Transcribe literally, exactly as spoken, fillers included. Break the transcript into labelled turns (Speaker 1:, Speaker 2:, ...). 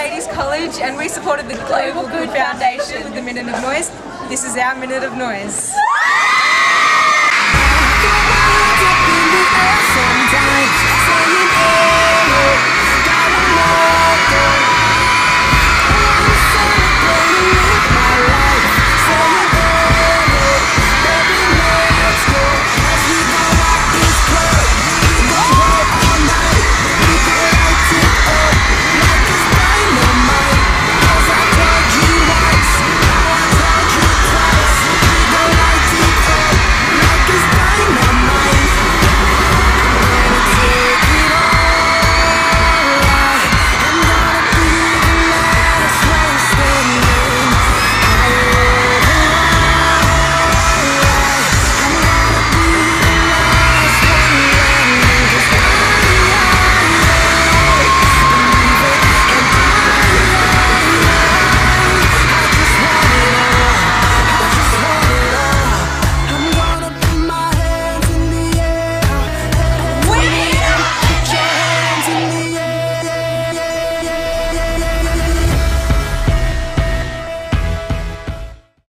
Speaker 1: Ladies College and we supported the Global Good Foundation with the Minute of Noise. This is our Minute of Noise.